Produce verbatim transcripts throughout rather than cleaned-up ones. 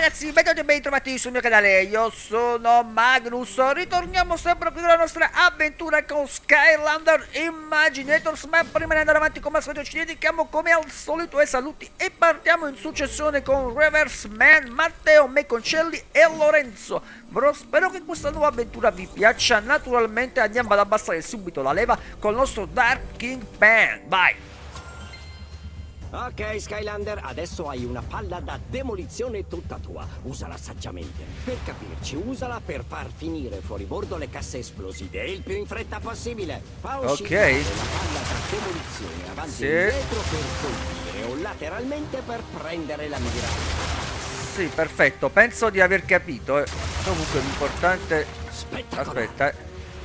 ragazzi, benvenuti e ben trovati sul mio canale. Io sono Magnus. Ritorniamo sempre qui con la nostra avventura con Skylander Imaginators. Ma prima di andare avanti, come al solito, ci dedichiamo come al solito ai saluti e partiamo in successione con Reverse Man, Matteo, Meconcelli e Lorenzo. Bro, spero che questa nuova avventura vi piaccia. Naturalmente andiamo ad abbassare subito la leva con il nostro Dark King Pan. Vai! Ok, Skylander, adesso hai una palla da demolizione tutta tua. Usala saggiamente. Per capirci, usala per far finire fuori bordo le casse esplosive il più in fretta possibile. Fa uscire Ok. la palla da demolizione avanti Sì. e indietro per colpire o lateralmente per prendere la mira. Sì, perfetto, penso di aver capito. eh. Comunque l'importante... Aspetta, eh.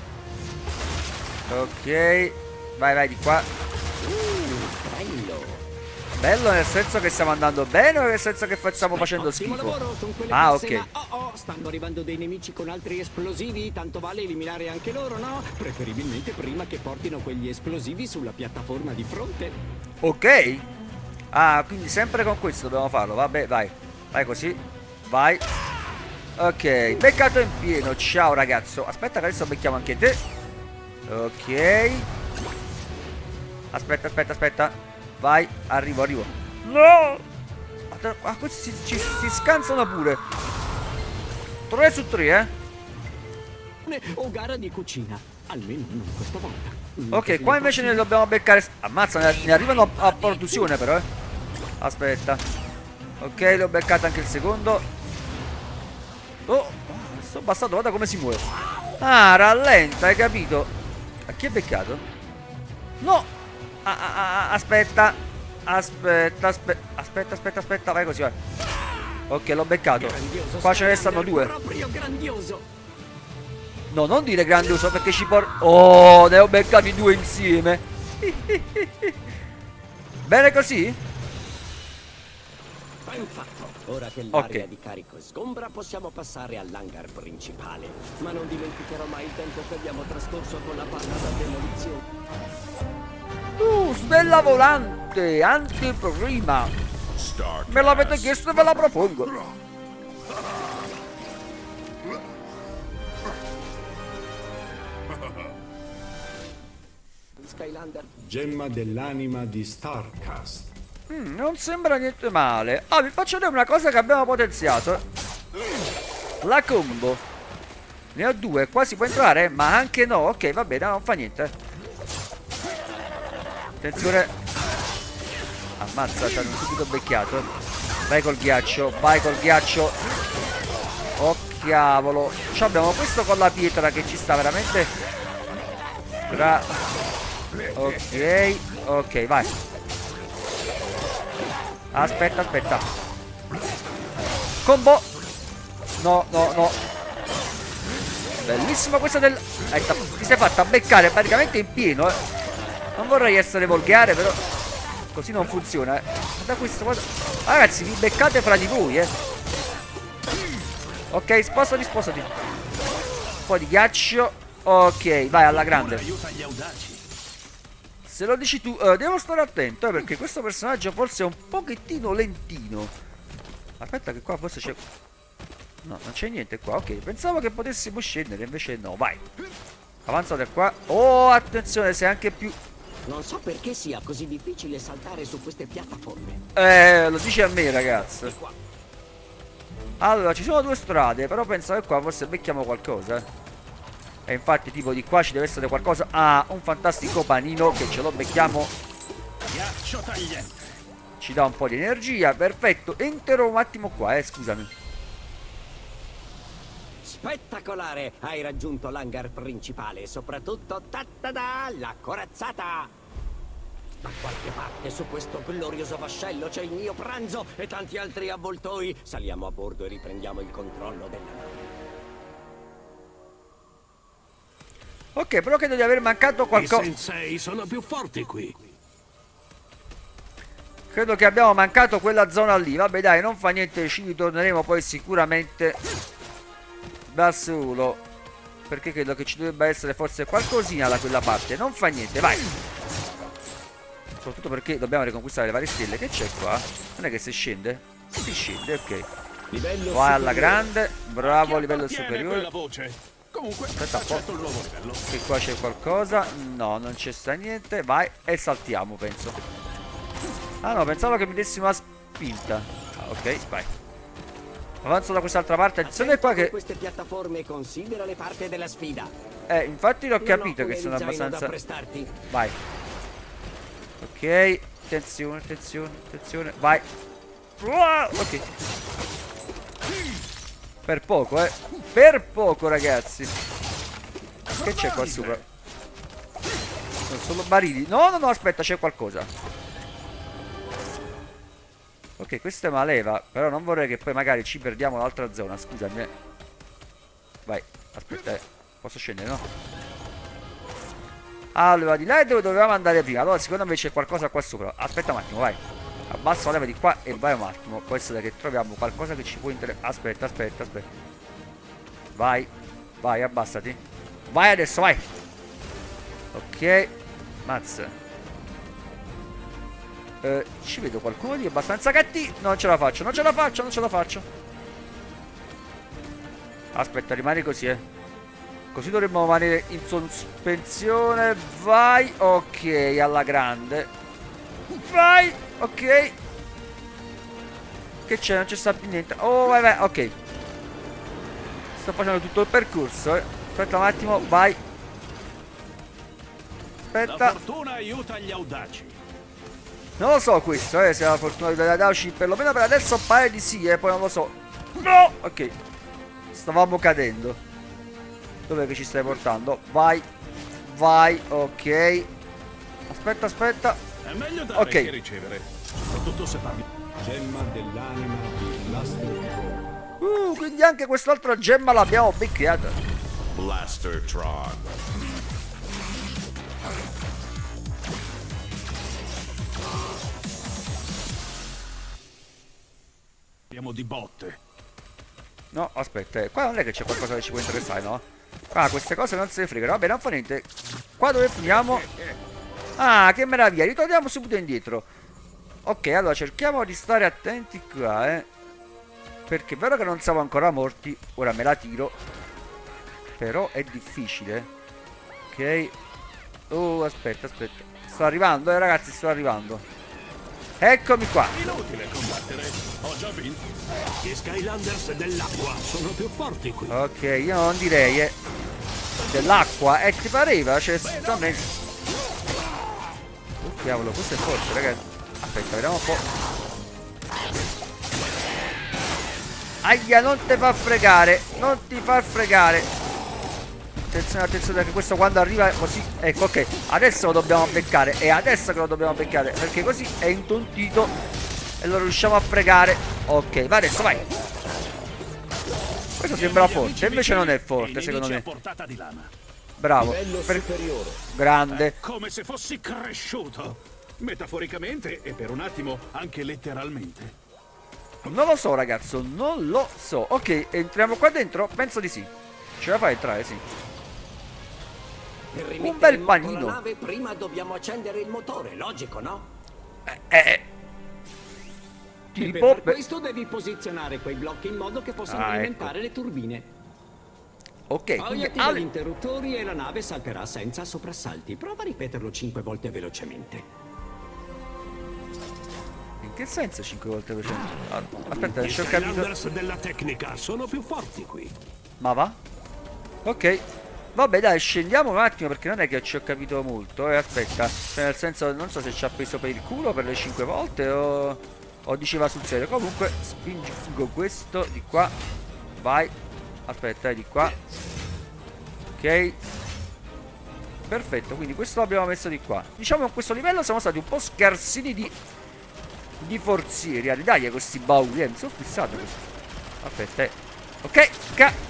Ok. Vai, vai di qua. Bello. Bello nel senso che stiamo andando bene o nel senso che facciamo facendo Ottimo schifo? lavoro con quelle Ah, casse, ok. ma oh oh, stanno arrivando dei nemici con altri esplosivi, tanto vale eliminare anche loro, no? Preferibilmente prima che portino quegli esplosivi sulla piattaforma di fronte. Ok. Ah, quindi sempre con questo dobbiamo farlo. Vabbè, vai. Vai così. Vai. Ok, beccato in pieno. Ciao ragazzo. Aspetta che adesso becchiamo anche te. Ok. Aspetta, aspetta, aspetta. Vai, arrivo, arrivo. No! Ah, questi si, ci, si scansano pure. tre su tre, eh. O gara di cucina, almeno non questa volta. Ok, qua invece ne dobbiamo beccare. Ammazza, ne, ne arrivano a, a produzione però, eh. Aspetta. Ok, l'ho beccato anche il secondo. Oh, sto bastardo, guarda come si muove. Ah, rallenta, hai capito? A chi è beccato? No! Ah, ah, ah, aspetta. Aspetta, aspetta, aspetta, aspetta, aspetta, vai così, vai. Ok, l'ho beccato. Grandioso, Qua ce ne stanno Skylander, due. proprio grandioso. No, non dire grandioso perché ci porta... Oh, ne ho beccati due insieme. Bene così? Ben fatto. Ora che l'area Ok. di carico è sgombra, possiamo passare all'hangar principale. Ma non dimenticherò mai il tempo che abbiamo trascorso con la palla da demolizione. Uh, stella volante, anteprima. Me l'avete chiesto e ve la propongo. Skylander. Gemma dell'anima di Starcast. Mm, non sembra niente male. Ah, vi faccio vedere una cosa che abbiamo potenziato. La combo. Ne ho due, qua si può entrare? Ma anche no, ok, va bene, non fa niente. Attenzione. Ammazza, ci hanno subito becchiato. Vai col ghiaccio, vai col ghiaccio. Oh cavolo. Ci abbiamo questo con la pietra che ci sta veramente. Tra... Ok, ok, vai. Aspetta, aspetta. Combo. No, no, no. Bellissima questa del... Ecco, ti sei fatta beccare praticamente in pieno, eh. Non vorrei essere volgare, però così non funziona, eh. Guarda questo, guarda. Ragazzi, vi beccate fra di voi, eh. Ok, spostati, spostati. Un po' di ghiaccio. Ok, vai alla grande. Se lo dici tu, uh, devo stare attento, eh, perché questo personaggio forse è un pochettino lentino. Aspetta che qua forse c'è... No, non c'è niente qua, ok. Pensavo che potessimo scendere, invece no, vai. Avanzate qua. Oh, attenzione, sei anche più... Non so perché sia così difficile saltare su queste piattaforme. Eh, lo dici a me, ragazzo. Allora, ci sono due strade, però penso che qua forse becchiamo qualcosa, eh. E infatti tipo di qua ci deve essere qualcosa. Ah, un fantastico panino che ce lo becchiamo. Ci dà un po' di energia, perfetto. Entro un attimo qua, eh, scusami. Spettacolare! Hai raggiunto l'hangar principale e soprattutto ta-ta-da, la corazzata! Da qualche parte su questo glorioso vascello c'è il mio pranzo e tanti altri avvoltoi. Saliamo a bordo e riprendiamo il controllo della nave. Ok, però credo di aver mancato qualcosa. I sensei sono più forti qui. Credo che abbiamo mancato quella zona lì. Vabbè dai, non fa niente, ci ritorneremo poi sicuramente da solo. Perché credo che ci dovrebbe essere forse qualcosina da quella parte. Non fa niente, vai. Soprattutto perché dobbiamo riconquistare le varie stelle. Che c'è qua? Non è che si scende? Si scende, ok. Livello Vai alla superiore. grande. Bravo, Chi livello appartiene superiore. quella voce? Comunque, Aspetta un po'. accetto il nuovo livello. Che qua c'è qualcosa. No, non c'è sta niente. Vai e saltiamo, penso. Ah no, pensavo che mi dessi una spinta. Ah, ok, vai. Avanzo da quest'altra parte. Attenzione qua che... Queste piattaforme considera le parti della sfida. Eh, infatti l'ho capito Non ho che sono come zaino da abbastanza... prestarti. Vai. Ok, attenzione, attenzione, attenzione. Vai. Ok. Per poco, eh. Per poco, ragazzi. Che c'è qua sopra? Sono solo barili. No, no, no, aspetta, c'è qualcosa. Ok, questa è una leva. Però non vorrei che poi magari ci perdiamo l'altra zona. Scusami. eh. Vai, aspetta, eh. Posso scendere, no? Allora, di là è dove dovevamo andare prima. Allora, secondo me c'è qualcosa qua sopra. Aspetta un attimo, vai. Abbasso la leva di qua e vai un attimo. Può essere che troviamo qualcosa che ci può interessare. Aspetta, aspetta, aspetta. Vai, vai, abbassati. Vai adesso, vai. Ok, mazza. Eh, ci vedo qualcuno di abbastanza cattivo. Non ce la faccio, non ce la faccio, non ce la faccio. Aspetta, rimani così, eh. Così dovremmo rimanere in sospensione. Vai, ok, alla grande. Vai, ok. Che c'è? Non c'è sta più niente. Oh, vai, vai, ok. Sto facendo tutto il percorso, eh. Aspetta un attimo, vai. Aspetta. La fortuna aiuta gli audaci. Non lo so questo, eh, se la fortuna di Dadaci, perlomeno per adesso pare di sì, eh, poi non lo so. No! Ok. Stavamo cadendo. Dov'è che ci stai portando? Vai. Vai, ok. Aspetta, aspetta. È meglio dare Ok. che ricevere. Soprattutto se parli. Gemma dell'anima di Blaster. Uh, quindi anche quest'altra gemma l'abbiamo becchiata. Blaster Tron. Abbiamo di botte. No, aspetta, eh, qua non è che c'è qualcosa che ci può interessare, no? Qua queste cose non se ne fregano. Vabbè, non fa niente. Qua dove finiamo? Ah, che meraviglia, ritorniamo subito indietro. Ok, allora cerchiamo di stare attenti qua, eh. Perché è vero che non siamo ancora morti. Ora me la tiro. Però è difficile. Ok. Oh, aspetta, aspetta. Sto arrivando, eh ragazzi, sto arrivando. Eccomi qua. Inutile combattere. Ho già vinto. Gli Skylanders dell'acqua sono più forti qui. Ok, io non direi, eh. Dell'acqua, eh, ti pareva? Cioè, stanno... Oh, cavolo, questo è forte, ragazzi. Aspetta, vediamo un po'. Aia, non ti fa fregare. Non ti fa fregare. Attenzione, attenzione, perché questo quando arriva così... Ecco, ok. Adesso lo dobbiamo beccare. E adesso che lo dobbiamo beccare. Perché così è intontito. E lo riusciamo a fregare. Ok, va adesso, vai. Questo sembra forte, invece non è forte, secondo me. A portata di lama. Bravo. Livello Per... superiore. Grande. Come se fossi cresciuto. Metaforicamente e per un attimo anche letteralmente. Non lo so, ragazzo, non lo so. Ok, entriamo qua dentro? Penso di sì. Ce la fai entrare, sì. Per Un rimettere bel in moto panino. la nave prima dobbiamo accendere il motore, logico, no? Eh, eh. E Tipo... per questo devi posizionare quei blocchi in modo che possano Ah, alimentare le turbine. Ok, Poi quindi... attiva Ale- gli interruttori e la nave salterà senza soprassalti. Prova a ripeterlo cinque volte velocemente. In che senso cinque volte per cento? Ah, aspetta, Gli ci ho capito. Skylanders della tecnica sono più forti qui. Ma va? Ok. Vabbè, dai, scendiamo un attimo perché non è che ci ho capito molto. Eh, aspetta. Cioè, nel senso, non so se ci ha preso per il culo per le cinque volte o... o diceva sul serio. Comunque, spingo questo di qua. Vai. Aspetta, eh, di qua. Ok. Perfetto, quindi questo l'abbiamo messo di qua. Diciamo che a questo livello siamo stati un po' scarsini di... di forzieri. Dai, questi bauli, eh, mi sono fissato questo. Aspetta, eh. Ok, ca...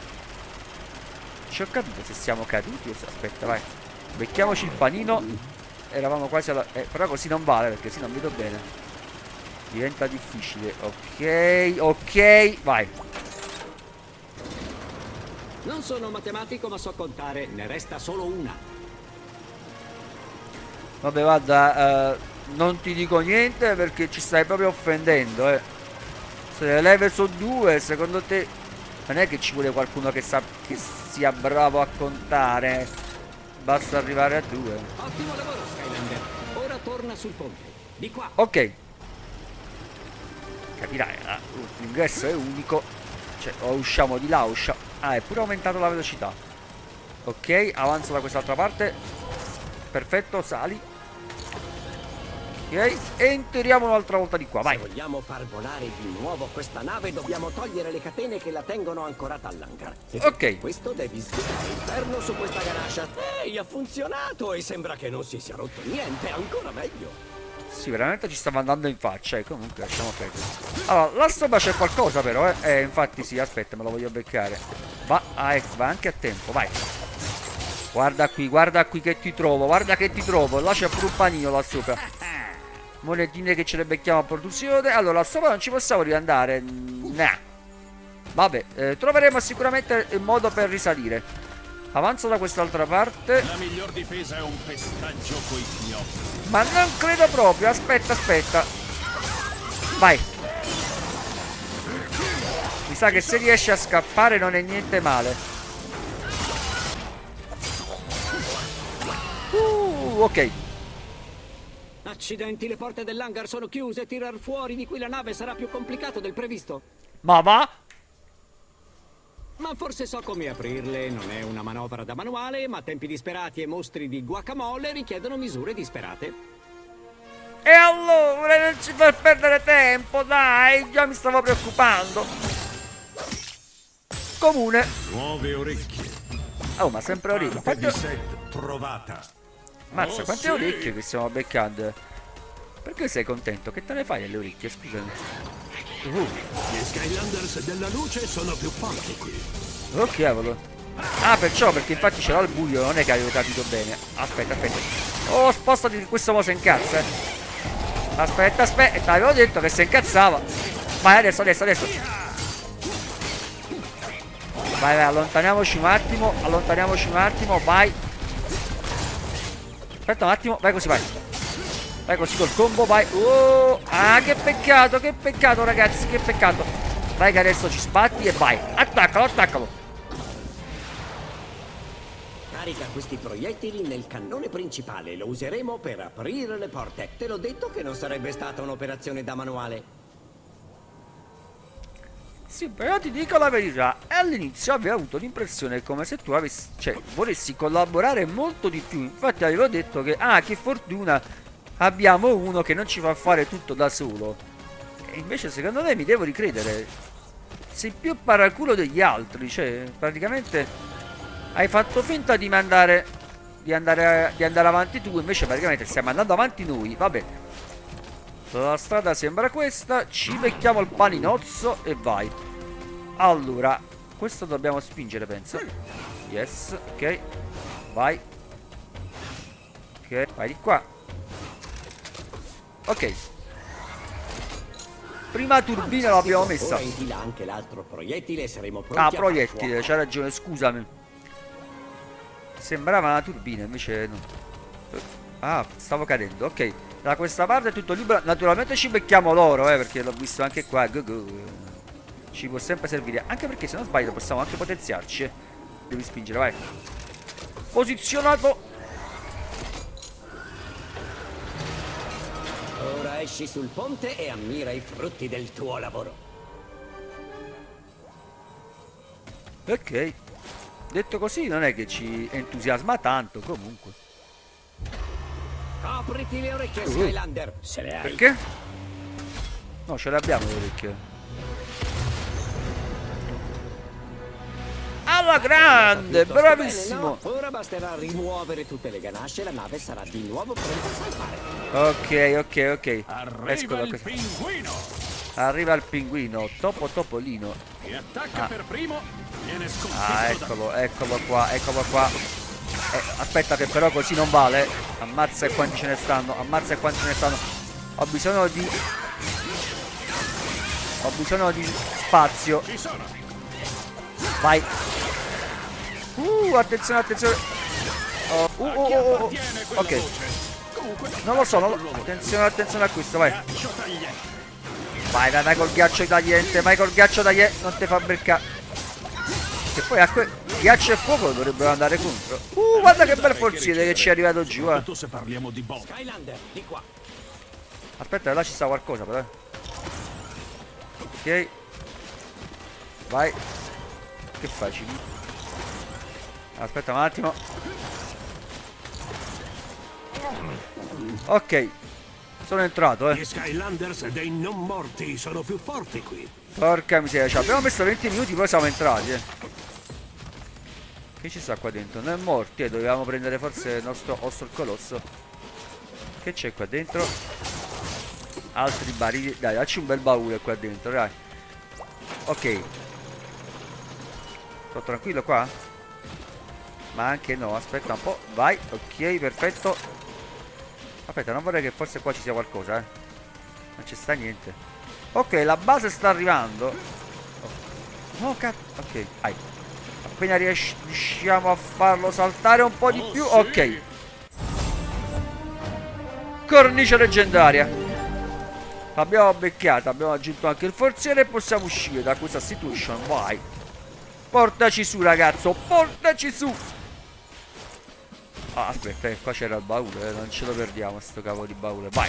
Ci ho capito se siamo caduti o se... Aspetta, vai. Becchiamoci il panino. Eravamo quasi alla... Eh, però così non vale perché sì non vedo bene. Diventa difficile. Ok, ok, vai. Non sono matematico ma so contare, ne resta solo una. Vabbè, guarda, eh, non ti dico niente perché ci stai proprio offendendo, eh. Se le leve sono due, secondo te non è che ci vuole qualcuno che, sa che sia bravo a contare? Basta arrivare a due. Ottimo lavoro, Skylander. Ora torna sul ponte. Di qua. Ok. Capirai, eh? L'ingresso è unico. Cioè, o usciamo di là, usciamo. Ah, è pure aumentato la velocità. Ok, avanzo da quest'altra parte. Perfetto, sali. Ok, entriamo un'altra volta di qua, vai. Se vogliamo far volare di nuovo questa nave, dobbiamo togliere le catene che la tengono ancorata all'hangar. E per Ok. questo devi sfidare il perno su questa ganascia. Ehi, ha funzionato e sembra che non si sia rotto niente, ancora meglio. Sì, veramente ci stava andando in faccia. E comunque lasciamo perdere. Allora, là sopra c'è qualcosa però, eh. Eh, infatti sì, aspetta, me lo voglio beccare. Va, ah, ecco, va anche a tempo, vai. Guarda qui, guarda qui che ti trovo, guarda che ti trovo. Là c'è pure un panino là sopra. Monetine che ce le becchiamo a produzione. Allora, là sopra non ci possiamo riandare. Nah. Vabbè, eh, troveremo sicuramente il modo per risalire. Avanzo da quest'altra parte. La miglior difesa è un pestaggio coi fiocchi. Ma non credo proprio. Aspetta, aspetta. Vai. Mi sa che se riesci a scappare non è niente male. Uh, ok. Accidenti, le porte dell'hangar sono chiuse. Tirar fuori di qui la nave sarà più complicato del previsto. Ma va? Ma forse so come aprirle. Non è una manovra da manuale, ma tempi disperati e mostri di guacamole richiedono misure disperate. E allora non ci far perdere tempo, dai. Già mi stavo preoccupando. Comune. Nuove orecchie. Oh, ma sempre orecchie. Parte di Quante... set trovata. Mazza, Oh, quante sì. orecchie che stiamo beccando. Perché sei contento? Che te ne fai delle orecchie? Scusami. Uh, Gli Skylanders della luce sono più forti qui. oh cavolo. Ah, perciò, perché infatti c'era il buio. Non è che avevo capito bene. Aspetta, aspetta. Oh, spostati di questo mo' si incazza, eh. Aspetta, aspetta. Avevo detto che si incazzava. Vai, adesso, adesso, adesso. Vai, vai, allontaniamoci un attimo. Allontaniamoci un attimo, vai. Aspetta un attimo, vai così, vai. Vai così col combo, vai. Oh, ah, che peccato, che peccato, ragazzi, che peccato. Vai che adesso ci sbatti e vai. Attaccalo, attaccalo. Carica questi proiettili nel cannone principale. Lo useremo per aprire le porte. Te l'ho detto che non sarebbe stata un'operazione da manuale. Sì, però ti dico la verità. All'inizio avevo avuto l'impressione come se tu avessi, cioè, volessi collaborare molto di più. Infatti avevo detto che, ah, che fortuna, abbiamo uno che non ci fa fare tutto da solo. E invece secondo me mi devo ricredere. Sei più paraculo degli altri. Cioè, praticamente hai fatto finta di mandare Di andare, di andare avanti tu. Invece praticamente stiamo andando avanti noi. Vabbè, la strada sembra questa. Ci becchiamo il paninozzo e vai. Allora, questo dobbiamo spingere, penso. Yes, ok. Vai. Ok, vai di qua. Ok. Prima turbina l'abbiamo messa. Ora infila anche l'altro proiettile e saremo pronti Ah, a far proiettile, fuoco. c'ha ragione, scusami. Sembrava una turbina, invece no. Ah, stavo cadendo, ok. Da questa parte è tutto libero. Naturalmente ci becchiamo l'oro, eh, perché l'ho visto anche qua. Go go. Ci può sempre servire. Anche perché se non sbaglio possiamo anche potenziarci, eh. Devi spingere, vai. Posizionato. Ora esci sul ponte e ammira i frutti del tuo lavoro. Ok. Detto così non è che ci entusiasma tanto, comunque. Copriti le orecchie, Skylander, se le hai. Perché? No, ce le abbiamo le orecchie. Alla grande, Piuttosto bravissimo. bene, no? Ora basterà rimuovere tutte le ganasce e la nave sarà di nuovo pronta a salvare. Ok, ok, ok. Esco Arriva da il questo. pinguino Arriva il pinguino, Topo Topolino. che attacca Ah. per primo. Viene sconfitto Ah, da... eccolo, eccolo qua, eccolo qua. Eh, aspetta che però così non vale. Ammazza e quanti ce ne stanno, ammazza e quanti ce ne stanno. Ho bisogno di... Ho bisogno di spazio. Ci sono. Vai. Uh, attenzione, attenzione. Oh, uh, A uh, chi uh, uh. appartiene quella Ok, voce? Comunque, non lo so, non lo... l'uomo. Attenzione, attenzione a questo, vai. Ghiaccio tagliente. Vai, vai, vai col ghiaccio tagliente, vai col ghiaccio tagliente, non ti fa beccare. Che poi a quel ghiaccio e fuoco dovrebbero andare contro. Uh, guarda che bel forziere che ci è arrivato giù, eh. Se parliamo di bombe. Skylander, di qua. Aspetta, là ci sta qualcosa, però. Ok. Vai. Che facili. Aspetta un attimo. Ok. Sono entrato, eh. Gli Skylanders dei non morti sono più forti qui. Porca miseria, ci abbiamo messo venti minuti, poi siamo entrati, eh. Che ci sta qua dentro? Non è morti, eh. Dovevamo prendere forse il nostro osso il colosso. Che c'è qua dentro? Altri barili. Dai, dacci un bel baule qua dentro, dai. Ok. Sto tranquillo qua? Ma anche no, aspetta un po'. Vai, ok, perfetto. Aspetta, non vorrei che forse qua ci sia qualcosa, eh. Non ci sta niente. Ok, la base sta arrivando. Oh, oh cazzo. Ok, vai. Appena ries riusciamo a farlo saltare un po' di Oh, più. sì. Ok. Cornice leggendaria. L'abbiamo becchiata, abbiamo aggiunto anche il forziere e possiamo uscire da questa situation. Vai. Portaci su, ragazzo, portaci su. Ah, aspetta, eh, qua c'era il baule, eh, non ce lo perdiamo sto cavolo di baule. Vai.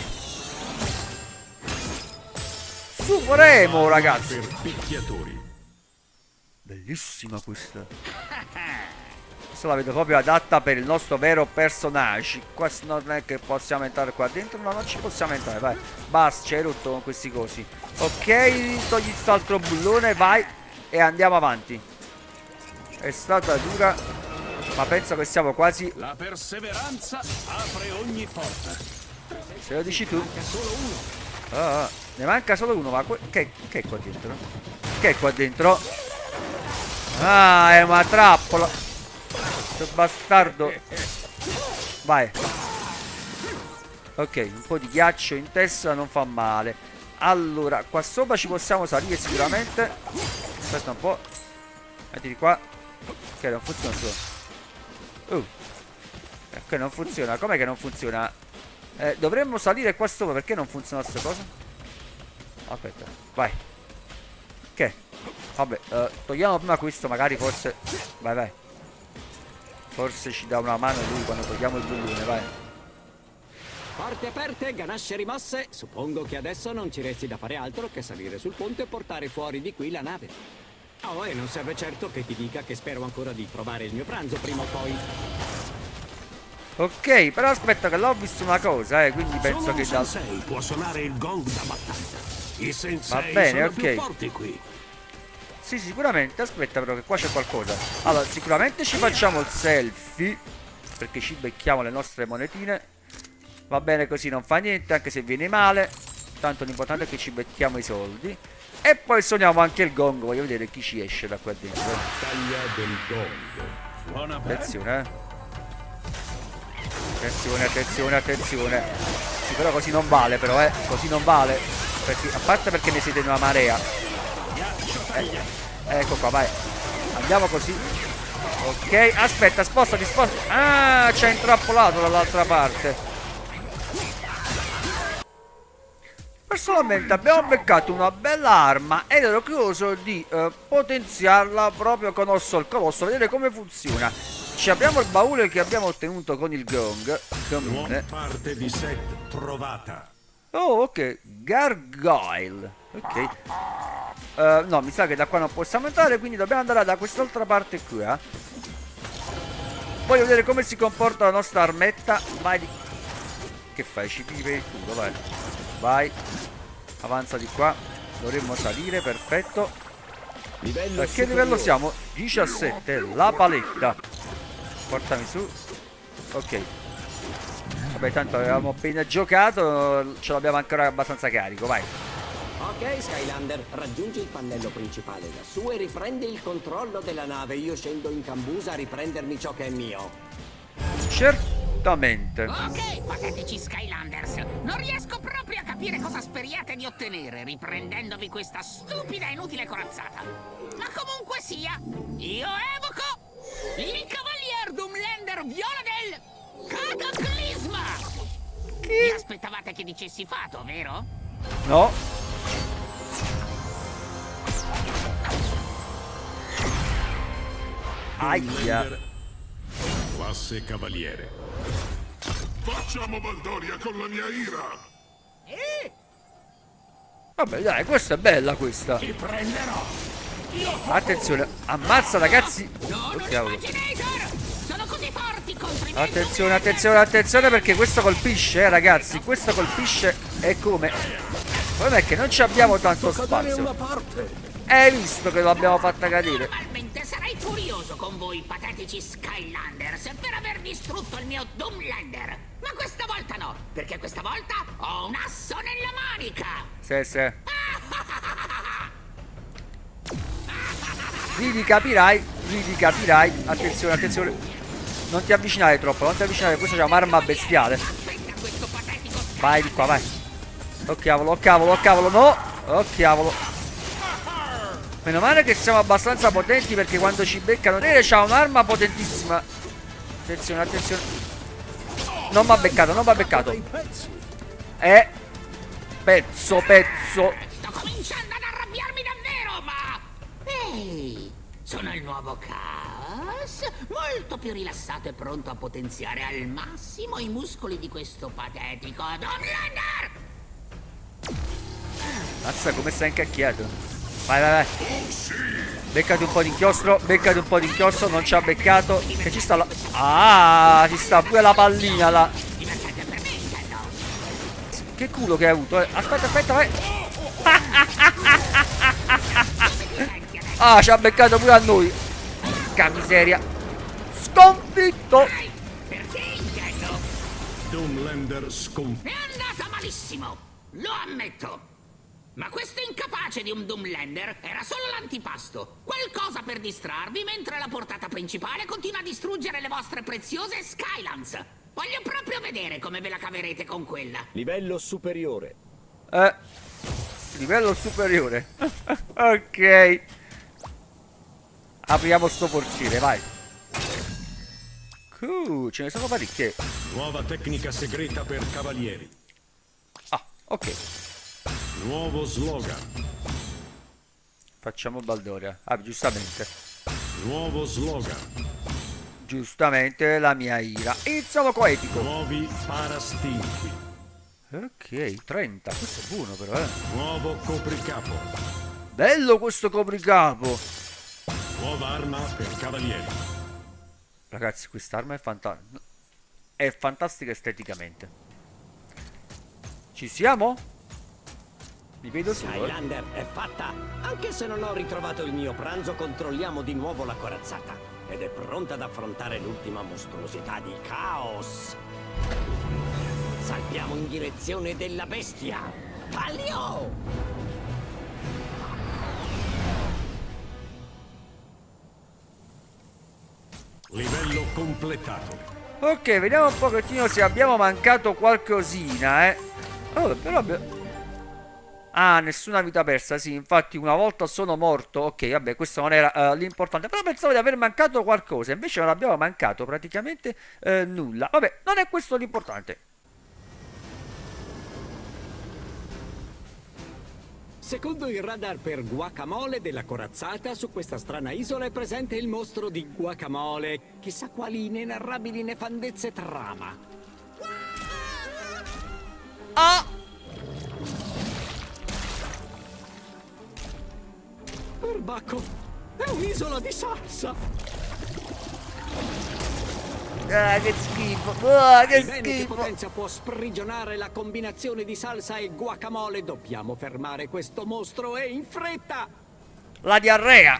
Supremo, ragazzi. Per picchiatori. Bellissima questa. Questa la vedo proprio adatta per il nostro vero personaggio. Qua non è che possiamo entrare qua dentro. No, non ci possiamo entrare, vai. Basta, ci hai rotto con questi cosi. Ok, togli quest'altro bullone, vai. E andiamo avanti. È stata dura, ma penso che siamo quasi. La perseveranza apre ogni porta. Se lo dici tu. Manca solo uno. Ah, ah, ne manca solo uno, ma che, che è qua dentro? Che è qua dentro? Ah, è una trappola. Questo bastardo. Vai. Ok, un po' di ghiaccio in testa non fa male. Allora, qua sopra ci possiamo salire sicuramente. Aspetta un po'. Mettiti qua. Ok, non funziona solo. Uh. Ok, non funziona. Com'è che non funziona? Eh, dovremmo salire qua sopra. Perché non funziona questa cosa? Aspetta, vai. Ok. Vabbè, uh, togliamo prima questo. Magari forse. Vai, vai. Forse ci dà una mano lui quando togliamo il bullone, vai. Porte aperte, ganasce rimosse. Suppongo che adesso non ci resti da fare altro che salire sul ponte e portare fuori di qui la nave. Oh, e non serve certo che ti dica che spero ancora di trovare il mio pranzo prima o poi. Ok, però aspetta che l'ho visto una cosa, eh, quindi penso Solo che un dal... sensei può suonare il gong da battaglia. I sensei Va bene, sono ok. più forti qui. Sì, sicuramente, aspetta però che qua c'è qualcosa. Allora, sicuramente ci facciamo il selfie, perché ci becchiamo le nostre monetine. Va bene così, non fa niente, anche se viene male. Tanto l'importante è che ci becchiamo i soldi. E poi suoniamo anche il gong, voglio vedere chi ci esce da qua dentro. Battaglia del gong. Suona bene. Attenzione, eh. Attenzione, attenzione, attenzione. Sì, però così non vale, però, eh. Così non vale. Perché, a parte perché ne siete in una marea. Eh, ecco qua, vai. Andiamo così. Ok, aspetta, spostati, spostati. Ah, c'è intrappolato dall'altra parte. Personalmente abbiamo beccato una bella arma ed ero curioso di eh, potenziarla proprio con osso al colosso, vedere come funziona. Ci abbiamo il baule che abbiamo ottenuto con il gong comune. Parte di set trovata. Oh, ok, Gargoyle. Ok. Uh, no, mi sa che da qua non possiamo entrare, quindi dobbiamo andare da quest'altra parte qui, eh. Voglio vedere come si comporta la nostra armetta. Vai di... Che fai? Ci tiri per il culo, vai. Vai. Avanza di qua. Dovremmo salire, perfetto. Livello Da che livello siamo? diciassette, la paletta. Portami su. Ok. Vabbè, tanto avevamo appena giocato, ce l'abbiamo ancora abbastanza carico, vai. Ok, Skylander, raggiungi il pannello principale lassù e riprendi il controllo della nave. Io scendo in cambusa a riprendermi ciò che è mio. Certamente. Ok, patetici Skylanders, non riesco proprio a capire cosa speriate di ottenere riprendendovi questa stupida e inutile corazzata. Ma comunque sia, io evoco il Cavalier Doomlander Viola del Cataclisma! Vi aspettavate che dicessi Fato, vero? No. Aia. Classe cavaliere. Facciamo baldoria con la mia ira! Vabbè dai, questa è bella questa. Ti prenderò! Attenzione, ammazza ragazzi. No, Oh, non cavolo. Imaginator! Sono così forti contro i miei Attenzione, Doom attenzione, attenzione perché questo colpisce, eh ragazzi. Questo colpisce e come? Il problema è che non ci abbiamo tanto Cadere una spazio. parte. Hai visto che l'abbiamo fatta cadere? Normalmente sarei furioso con voi patetici Skylanders per aver distrutto il mio Doomlander. Ma questa volta no, perché questa volta ho un asso nella manica. Sì, sì. Ridi capirai, ridi capirai. Attenzione, attenzione. Non ti avvicinare troppo, non ti avvicinare. Questa c'è un'arma bestiale. Aspetta questo patetico Skylander. Vai di qua, vai. Oh cavolo, oh cavolo, oh cavolo, no. Oh cavolo. Meno male che siamo abbastanza potenti perché quando ci beccano Tere c'ha un'arma potentissima. Attenzione, attenzione. Non mi ha beccato, non mi ha beccato. Dai pezzi. Eh. Pezzo, pezzo. Sto cominciando ad arrabbiarmi davvero, ma... Ehi, sono il nuovo Chaos, molto più rilassato e pronto a potenziare al massimo i muscoli di questo patetico Doomlander. Mazza come sta incacchiato. Vai, vai, vai. Beccati un po' di inchiostro, beccati un po' di inchiostro, non ci ha beccato. Che ci sta la... Ah, ci sta pure la pallina là. Divertente per me, intendo. Che culo che hai avuto, eh. Aspetta, aspetta, vai. Ah, ci ha beccato pure a noi. Porca miseria. Sconfitto. Perché intendo? Doomlander sconfitto. È andata malissimo, lo ammetto. Ma questo incapace di un Doomlander era solo l'antipasto. Qualcosa per distrarvi mentre la portata principale continua a distruggere le vostre preziose Skylands. Voglio proprio vedere come ve la caverete con quella. Livello superiore. Eh. Livello superiore. Ok. Apriamo sto portiere, vai. Uh, ce ne sono parecchie. Nuova tecnica segreta per cavalieri. Ah, ok. Nuovo slogan. Facciamo baldoria. Ah, giustamente. Nuovo slogan. Giustamente la mia ira. Iniziamo coetico. Nuovi parastinchi. Ok, trenta. Questo è buono però, eh. Nuovo copricapo. Bello questo copricapo. Nuova arma per cavalieri. Ragazzi, quest'arma è fantastica. È fantastica esteticamente. Ci siamo? Mi vedo solo. Skylander è fatta. Anche se non ho ritrovato il mio pranzo, controlliamo di nuovo la corazzata. Ed è pronta ad affrontare l'ultima mostruosità di Chaos. Saltiamo in direzione della bestia. Palio! Livello completato. Ok, vediamo un pochettino se abbiamo mancato qualcosina, eh. Oh, però abbiamo... Ah, nessuna vita persa, sì, infatti una volta sono morto. Ok, vabbè, questo non era uh, l'importante. Però pensavo di aver mancato qualcosa, invece non abbiamo mancato praticamente uh, nulla. Vabbè, non è questo l'importante. Secondo il radar per guacamole della corazzata, su questa strana isola è presente il mostro di Guacamole. Chissà quali inenarrabili nefandezze trama. Ah! Perbacco, è un'isola di salsa. Ah, che schifo. Ah, che Bene, che schifo. potenza può sprigionare la combinazione di salsa e guacamole? Dobbiamo fermare questo mostro e in fretta. La diarrea.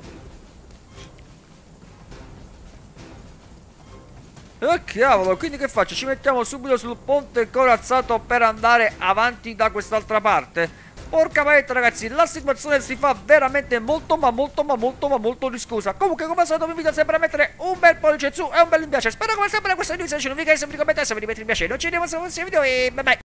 Oh cavolo, quindi che faccio? Ci mettiamo subito sul ponte corazzato per andare avanti da quest'altra parte? Porca maledetta ragazzi, la situazione si fa veramente molto ma molto ma molto ma molto riscosa. Comunque come al solito vi invito sempre a mettere un bel pollice su e un bel mi piace. Spero come sempre questo video se non vi piace, sempre commentare, se vi mettete mi piace. Noi ci vediamo al prossimo video e bye bye.